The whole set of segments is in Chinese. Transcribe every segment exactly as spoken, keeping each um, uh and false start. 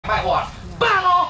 卖话棒哦！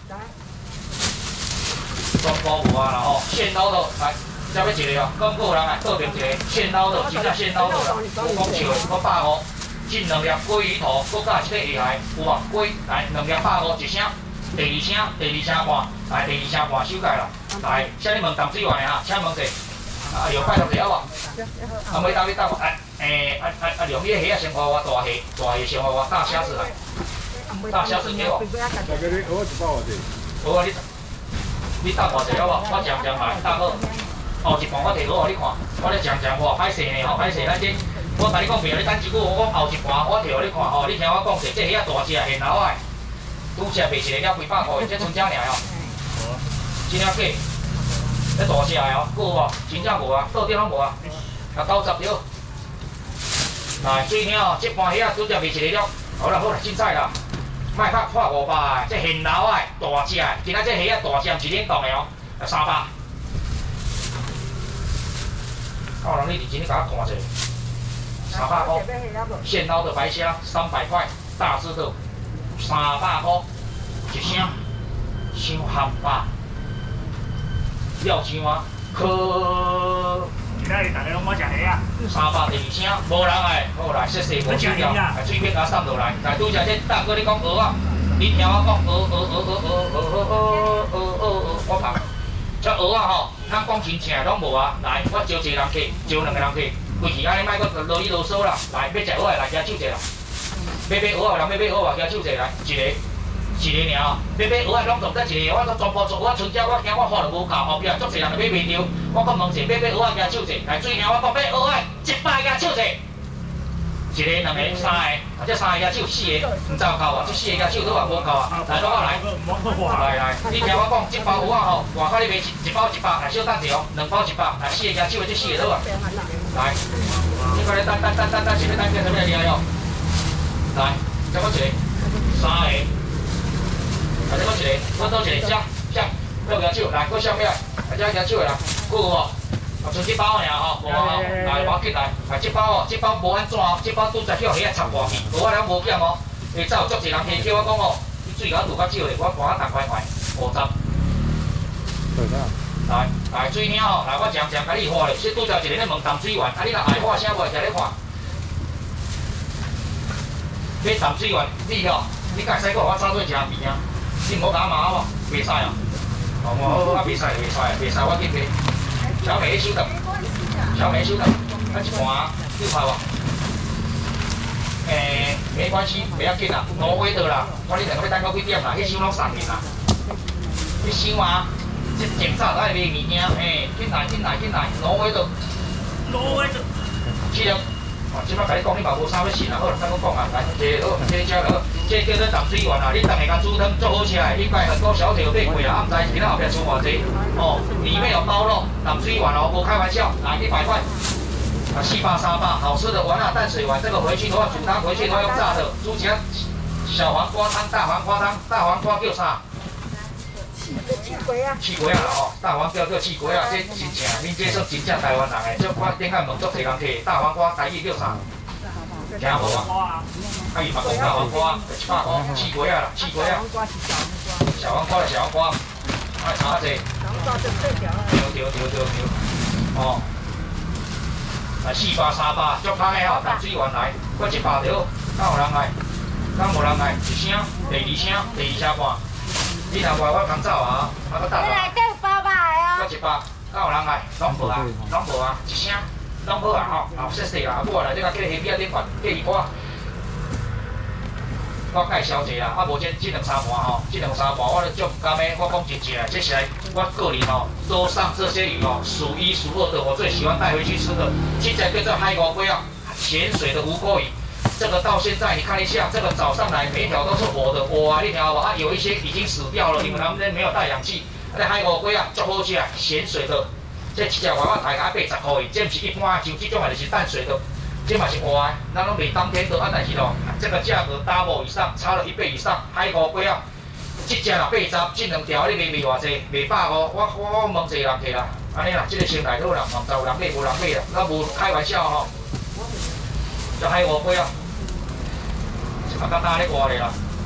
全部有啊啦吼，现捞的来，再要一个哦，讲个人来倒边一个现捞的，真正现捞的啦，无讲笑的，我百五，进两粒鲑鱼头，搁加一个下海，有啊，鲑来两粒百五一声，第二声，第二声半，来第二声半收解啦，来，请你问淡水湾的哈，请问者，啊有拜托者好无？啊，每搭要搭哎诶啊啊啊，用你个虾先花我大虾，大虾先花我大虾子来。 大虾子给我。 大哥，你蚵仔一百偌济？ 蚵仔你你搭偌济好无？我尝尝来，搭好。后一盘我摕好互你看，我咧尝尝哇，歹势呢吼，歹势咱这，我甲你讲，朋友，你等一句，我后一盘我摕互你看吼，你听我讲者，这虾大只现捞的，拄只卖一个了几百块，这剩只尔哦。真了假？这大只的哦，有无？真正无啊，倒底拢无啊，啊九十条。来，水听哦，这盘虾拄只卖一个了，好啦好啦，凊彩啦。 卖较破五百的，这现捞的大只的，今仔这虾仔大只，毋是冷冻的哦，啊三百。靠人你认真你甲我看者，三百块。现捞的白虾三百块，大只的三百块一声，伤含吧？了钱吗？可。 今仔日大家拢冇食虾啊！ 三百第二声，无人来，好来，谢谢无收掉，来水片甲送落来，来拄只这大哥你讲蚵仔，你听我讲蚵蚵蚵蚵蚵蚵蚵蚵蚵蚵，我讲，这蚵仔吼，咱讲真正拢无啊，来，我招一个人客，招两个人客，规气安尼莫搁啰里啰嗦啦，来，要食蚵仔来举手者啦，要买蚵仔人要买蚵仔举手者来，一个。 一个尔哦，要买蚵仔拢总得一个，我全部做我春节，我惊我货就无够，后壁足侪人就买袂着。我讲问者，要买蚵仔举手者，来水兄，我讲买蚵仔一百举手者，一个、两个、三个，或者三个举手，四个，唔知有够啊？这四个举手都话无够啊！来，落我来，来来，你听我讲，一包蚵仔吼，外口你卖一一包一百，来小等者哦，两包一百，来四个举手的这四个好啊。来，你快来等等等等等，前面等叫什么来哦？来，再我一个，三个。 啊！再讲一个，我倒一个，下下，要举手来，搁上面，啊，再举手的啦，有无？啊，剩一包尔吼，无啊，来，我紧来，啊，这包哦，这包无安怎哦，这包拄则叫虾插外去，无我了无减哦，下早有足侪人提叫我讲哦，你水甲我渡较少咧，我盘啊六块块，五十。来来，水兄哦，来我常常甲你画咧，说拄则一个咧问淡水湾，啊，你若爱画啥无，摕咧看。买淡水湾，你吼，你敢使讲我炒做食面啊？ 你唔好假骂喎，袂使啊！哦，我啊袂使，袂使，袂使，我紧买。小美收得，小美收得，啊一盘六块喎。诶，没关系，袂要紧啦，挪威的啦，我你两个要等到几点啦？迄收拢三点啦。你收啊，即前早爱买物件，诶，紧来紧来紧来，挪威的。 挪威的。 是啊。 哦，即摆甲你讲，你嘛无啥要信啦，好啦，等我讲啊，来，这好，这只好，这叫做淡水湾啊，你逐下甲煮汤做好吃的，应该很多小铁买过啊，啊毋知今仔后壁出偌济，哦，里面有包肉，淡水湾哦，无开玩笑，来一百块，啊四百三百，好吃的丸啊淡水丸，这个回去的话煮汤，回去的话用炸的，煮起来小黄瓜汤、大黄瓜汤，大黄瓜叫啥？ 气鬼啊！ 气鬼啊啦吼，大黄叫叫气鬼啊，这真正，恁这算真正台湾人诶，这我顶下问足侪人摕大黄瓜，台语叫啥？听无啊？啊伊嘛讲大黄瓜，一百块，气鬼啊啦，气鬼啊。小黄瓜是小黄瓜，爱查者。对对对对对。哦。啊四百三百，足香诶吼，淡水湾来，搁一百条，敢有人来？敢无人来？一声，第二声，第二声半。 你若话我空走啊，啊搁搭落。 来叫包吧哦。 搁一百，敢有人来？拢无啊，拢无啊，一声，拢好啊吼，后谢谢啦，我来这个叫虾米啊，顶款叫伊我，我介绍一下啦，啊无这这两三盘吼，这两三盘我都足唔甘的，我讲真正，这是来我个人吼，桌上这些鱼吼，数一数二的，我最喜欢带回去吃的，这只叫做海锅龟啊，咸水的无锅鱼。 这个到现在你看一下，这个早上来每一条都是活的，哇！你听好不？啊，有一些已经死掉了，你们他们没有带氧气。啊，海乌龟啊，足好吃啊，咸水的。这一只外我抬价八十块，这不是一般像这种的，就是淡水的，这嘛是活的，咱拢卖当天的啊，但是咯，这个价格 double 以上，差了一倍以上。海乌龟啊，这只啦八十，这两条你卖卖偌济？卖百五，我我我问一个人摕啦，安尼啦，这个先来好啦，望有人买无人买啦，我无开玩笑吼。这海乌龟啊。啊，刚刚咧活咧啦，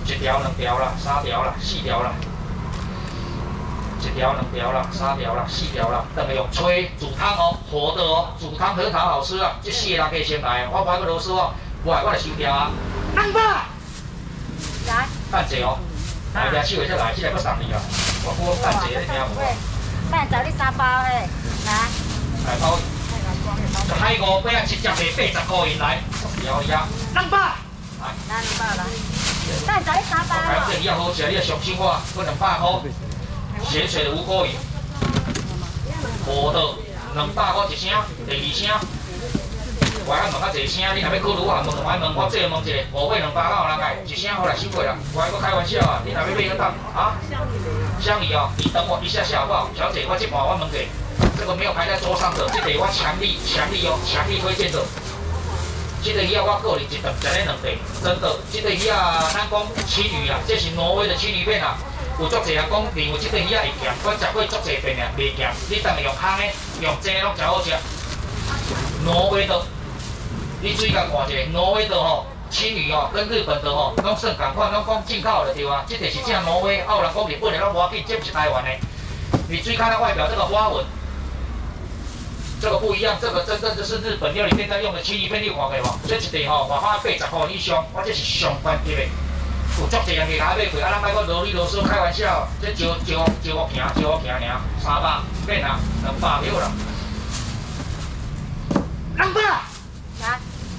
一条、两条啦，三条啦，四条啦。一条、两条啦，三条啦，四条啦，等下用吹煮汤哦，活的哦，煮汤核桃好吃啊！这四个人可以先来，我买个螺丝哦，我来我来收条啊。来吧， 来， 等者哦，来抓手的才来，这个要送你啊，我我等者你听无？ 卖找你三包嘿，来， 来包，海五饼一只卖八十块银来，条呀，来吧，来， 来两包来，卖找你三包来，这哦。 你要好吃，你要上手啊，我两百块。咸水的无锅鱼，活的两百块一声，第二声，我还问较济声，你若要考虑我问两摆问，我这个问一个，五尾两百敢有人来？一声好来收过啦，我还搁开玩笑啊，你若要买个当啊？香梨哦，你等我一下下好不好？小姐，我这盘我问者，这个没有排在桌上的，这个我强力强力哦，强力推荐的。这个鱼啊，我个人一顿食咧两顿，真的，这个鱼啊，咱讲青鱼啊，这是挪威的青鱼片啊。有足侪人讲认为这个鱼仔会咸，我食过足侪遍了，袂咸。你当下用烘的、用蒸的拢真好食。挪威的，你注意甲看一下，挪威的吼青鱼哦，跟日本的吼拢算同款，拢讲进口的对啊。这个是正挪威，啊有人讲日本的拢无要紧，这不是台湾的。你注意看它外表这个花纹，这个不一样，这个真正就是日本料理店在用的青鱼片，你看过无？这一块吼外号八十块以上，我这是上关级的。有足侪人去甲买过，啊，咱莫搁啰里啰嗦开玩笑，这招招招我平，招我平尔，三百免啊，两百秒啦，两百。 来，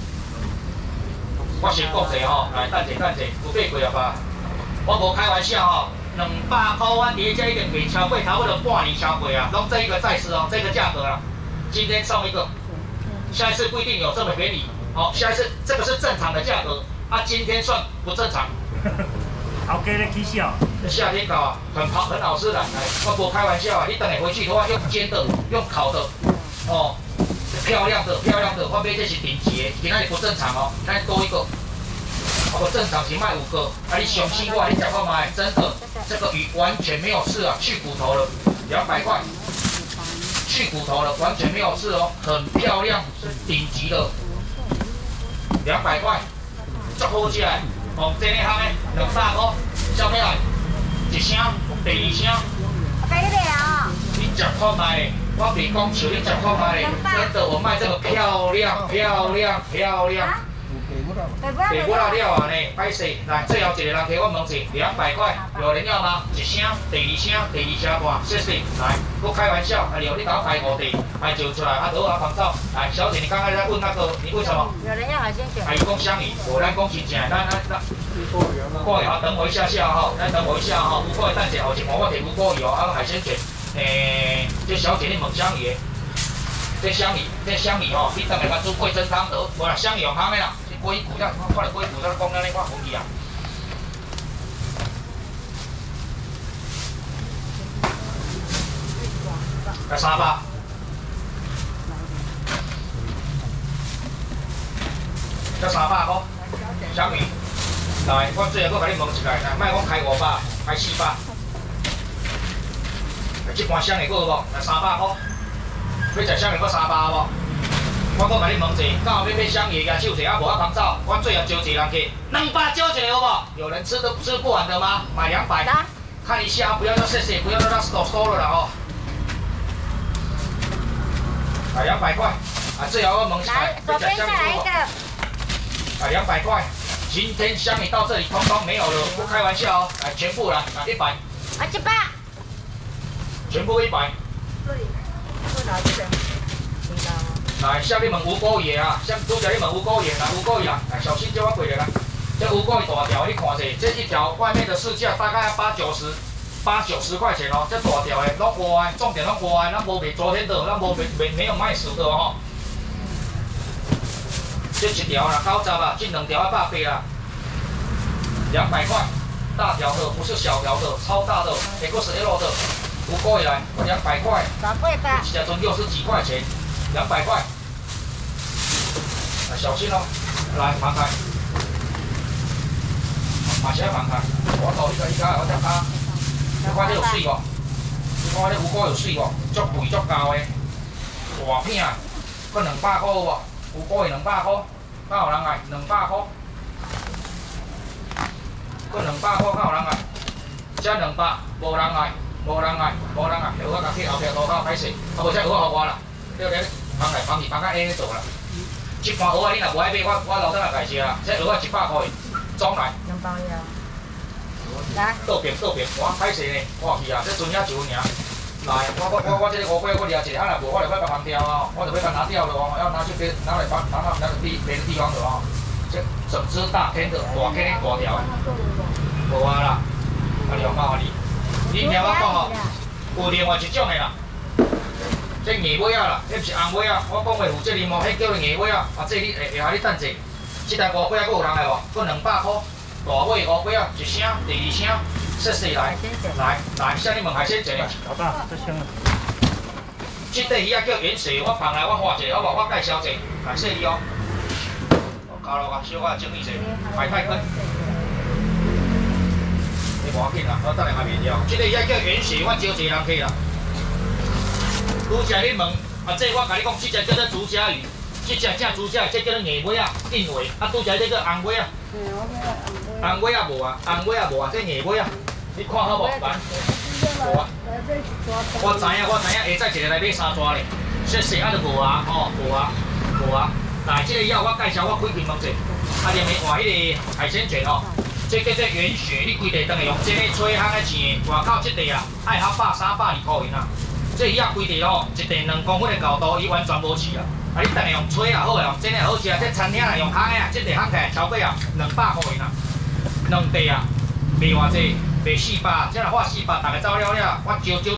我先讲者吼，来等者等者，有买过啊吧？我无开玩笑吼，两百块阮伫这已经卖超过差不多半年超过啊，拢这一个在市哦，这个价格啦。今天送一个，下一次不一定有这么便宜。好，下一次这个是正常的价格，啊，今天算不正常。 头家咧起笑。 这夏天搞啊，很好很好吃的，哎，我不开玩笑啊！你等下回去的话，用煎的，用烤的，哦，漂亮的漂亮的，我买这是顶级的，今仔日不正常哦，再多一个，我正常是卖五个，啊，你相信我，你讲看买，真的，这个鱼完全没有刺啊，去骨头了，两百块，去骨头了，完全没有刺哦，很漂亮，是顶级的，两百块，足好食的。哦，这个行的两百块，小妹来，一声，第二声。 我给你了。 你食看卖，我袂讲笑，你食看卖嘞。真的，我卖这个漂亮、漂亮、漂亮。给不到料啊呢，歹势。来，最后一个人给我问者，两百块，有人要吗？一声，第二声，第二声半，谢谢。来，不开玩笑，哎呦，你搞排五地，还就出来，啊，得啊，旁照。来，小姐，你刚才在问那个，你为什么？ 有人要海鲜卷。 还有讲香鱼，我咱讲真正，咱咱咱。乌龟啊，等我一下下哈，咱等我一下哈。乌龟等者后一盘我摕乌龟鱼哦，啊海鲜卷，诶，这小姐你问香鱼，这香鱼，这香鱼吼，你等下甲煮桂珍汤得，无啦，香鱼用烘的啦。龟骨才，我看了龟骨才讲安尼，我欢喜啊。来三百，才三百块，香鱼。来，我最后搁甲你问一下，来，莫讲开五百，开四百。这盘香鱼搁有无？来三百块，要食香鱼搁三百无？我搁甲你问者，刚好要买香鱼，举手者啊无啊旁走，我最后招一个人去，两百招一个好无？有人吃得吃不完的吗？买两百，看一下，不要说谢谢，不要说他收收了啦哦。啊，两百块，啊，最后我问一下，要食香鱼无？啊，两百块。今天香鱼到这里通通没有了，不开玩笑哦！来，全部来，啊，一百。 啊，一百。 全部一百。来，下面问乌龟爷啊，像拄则你问乌龟爷，来乌龟爷啊，来小心叫我过来啦。这乌龟大条，你看下，这一条外面的市价大概要八九十，八九十块钱哦。这大条的，拢活的，重点拢活的，咱无卖昨天的，咱无卖没没有卖死的哦。这一条啦，九十啊，这两条啊，百八啦，两百块，大条的不是小条的，超大的 X L 的，乌龟来，两百块，一只钟六十几块钱，两百块，啊，小心哦，来放开，马起来放开，我倒一个一个，我等它，你看这有水无？你看这乌龟有水无？足肥足厚的，大片，搁两百块无？乌龟两百块。敢有人来？两百块。 搁两百块，敢有人爱？这两百，无人爱，无人爱，无人爱。蚵仔甲去后壁涂骹歹势，啊无这蚵仔互我啦，对不对？放来放去，放到安尼做啦。一盘蚵仔你若无爱买，我我留等下家食啦。这蚵仔一百块，装来。 两包呀。来。 倒平倒平，我歹势呢，我去啊，这船也一分尔。来，我我我我这个乌龟我掠一个，啊若无我就要甲放掉哦，我就要甲拿掉了哦，要拿去别拿来放拿到那个地别的地方了哦。这整只大片的大片的大条的，无啊啦，啊了解你，你听我讲哦，有另外一种的啦，这硬尾啊啦，迄不是红尾啊，我讲的负责任哦，迄叫做硬尾啊，啊这你会会下你等者，这台乌龟啊，佫有人来无？佫两百块，大尾乌龟啊，一声，第二声。说细来，来来，向你问海鲜一个。 老大，这香了。 这块鱼啊叫原始，我放来我画一个，好无？我介绍一下，来细鱼哦。加落啊，小可整理一下，排太根。你无要紧啦，我等下下面了。这个鱼啊叫原始，我招一个人去啦。拄则你问，啊，这我甲你讲，这只叫做竹虾鱼，这只正竹虾，这叫做硬尾啊，硬尾。啊，拄则这叫红尾啊。嗯，我叫红尾啊无啊，红尾啊无啊，这硬尾啊。你看好无？来，无啊。我知影，我知影，下载一个来买三抓咧。说实啊，就无啊，吼，无啊，无啊。来，这个以后我介绍我开屏问者，啊，另外迄个海鲜卷哦，这叫做原血，你规地当会用这个吹烘的钱，外口这地啊，爱较百三百二块银啊。这鱼啊规地哦，一地两公分的厚度，伊完全无刺啊。啊，你当会用吹也好用蒸也好食，这餐厅啊用烘的啊，这地烘起来超过啊两百块银啊，两地啊，卖偌济。卖四百，这若发四百，大家走了了，我招招。